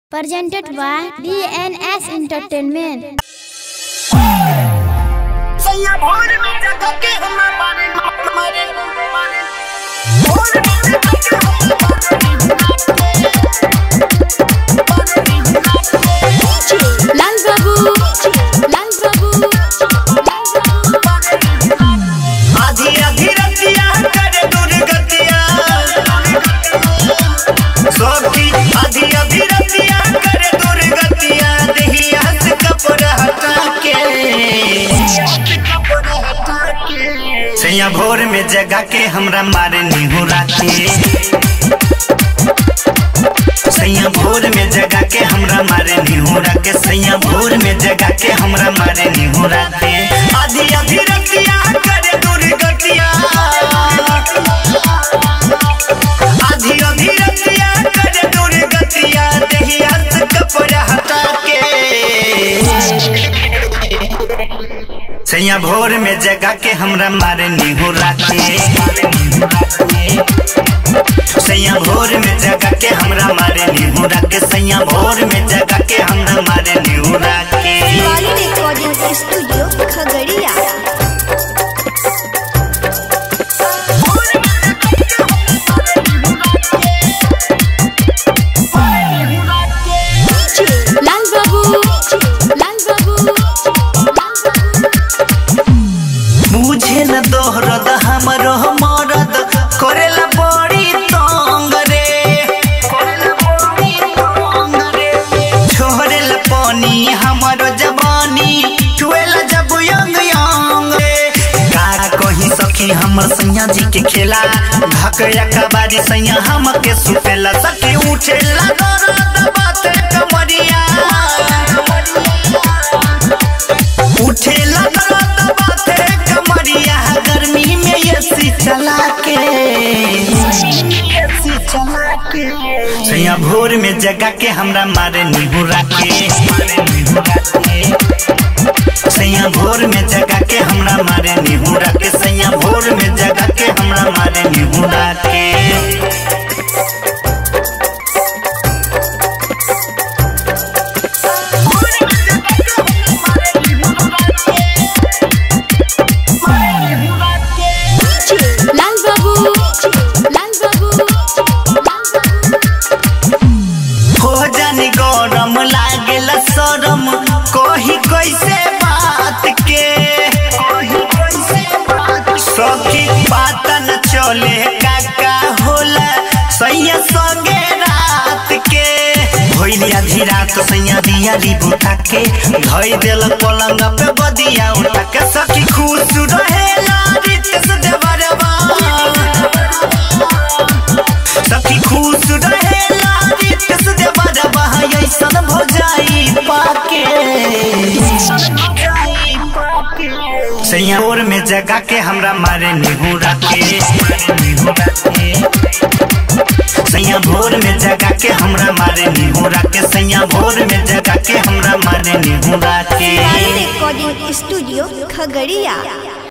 Presented by DNS Entertainment. लाल बाबू आधी आधी रतिया करे दुर्गतिया सबकी आधी आधी रतिया करे दुर्गतिया देहिया से कपड़ा हटा के सैया भोर में जगा के हमरा मारे निहुरा के सैया भोर में जगा के हमरा मारे निहुरा के सैया भोर में जगा के हमरा मारे निहुरा के आधी आधी रतिया करे दुर्गतिया आधी आधी रतिया करे दुर्गतिया देहिया से कपड़ा हटा के सैया भोर में जगा के हमरा मारे निहुरा के सैया भोर में जगा के हमरा मारे निहुरा के सैया भोर में जगा के हमरा मारे निहुरा के वाली रिकॉर्डिंग स्टूडियो खगड़िया। मुझे न दोहरद हमरो मरद करेला बड़ी तंग रे छोड़ेला पानी हमरो जवानी टुएला जब यंग यंग रे का कहीं सखी हमर सैया जी के खेला धकया कबाड़ी सैया हमके सुतेला सखी उठेला दर्द बाते कमरिया उठेला दर्द बाते कमरिया गर्मी में एसी चला के सैया भोर में जगा के हमरा मारे निहुरा के सैया भोर में जगा के हमरा मारे निहुरा के सैया भोर में जगा के हमरा मारे निहुरा के गरम लागेला शरम कही कैसे बात के सखी पता न चले काका होला सैया संगे रात के भइली आधी रात सैया दिया बुता के धई देल पलंग पे बदिया उठा के सखी खुश रहेला रितेश देवरबा सखी खुश रहेला रितेश देवरबा ऐसन भौजाई पाके सैया भोर में जगा के हमरा मारे निहुरा के सैया भोर में जगा के हमरा मारे निहुरा के सैया भोर में जगा के हमरा मारे निहुरा के रिकॉर्डिंग स्टूडियो खगड़िया।